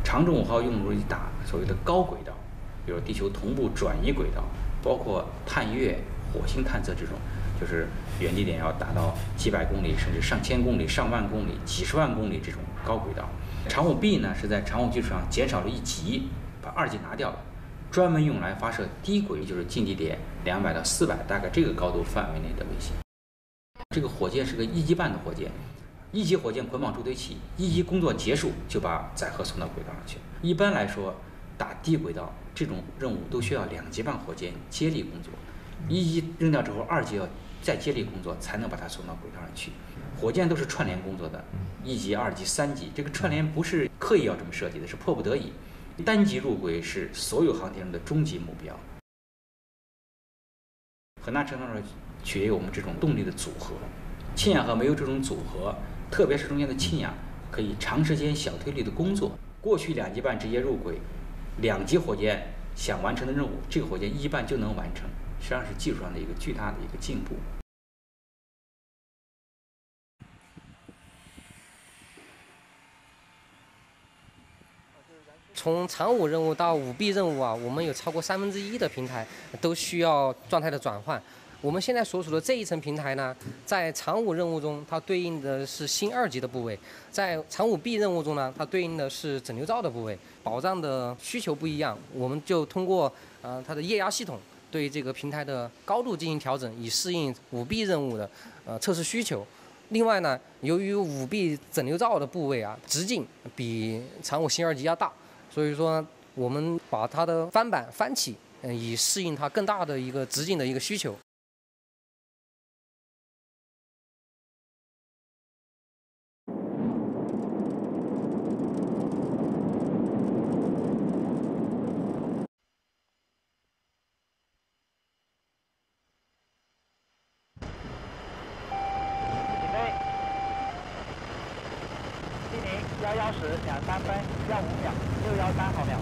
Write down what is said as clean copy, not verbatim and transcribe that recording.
长征5号用于打所谓的高轨道，比如地球同步转移轨道，包括探月、火星探测这种，就是原地点要达到几百公里，甚至上千公里、上万公里、几十万公里这种高轨道。长5B 呢是在长5基础上减少了1级，把2级拿掉了，专门用来发射低轨，就是近地点200到400，大概这个高度范围内的卫星。这个火箭是个1级半的火箭，1级火箭捆绑助推器，1级工作结束就把载荷送到轨道上去。一般来说，打低轨道这种任务都需要2级半火箭接力工作，1级扔掉之后，2级要再接力工作才能把它送到轨道上去。火箭都是串联工作的，1级、2级、3级，这个串联不是刻意要这么设计的，是迫不得已。单级入轨是所有航天员的终极目标，很大程度上取决于我们这种动力的组合。氢氧和煤油这种组合，特别是中间的氢氧，可以长时间小推力的工作。过去2级半直接入轨，2级火箭想完成的任务，这个火箭1级半就能完成，实际上是技术上的一个巨大的一个进步。 从长5任务到5B 任务啊，我们有超过1/3的平台都需要状态的转换。我们现在所处的这一层平台呢，在长5任务中，它对应的是新2级的部位；在长5B 任务中呢，它对应的是整流罩的部位。保障的需求不一样，我们就通过它的液压系统对这个平台的高度进行调整，以适应5B 任务的测试需求。另外呢，由于5B 整流罩的部位啊，直径比长5新2级要大。所以说，我们把它的翻板翻起，以适应它更大的一个直径的一个需求。 起飞，10，10，213分，15秒，613毫秒。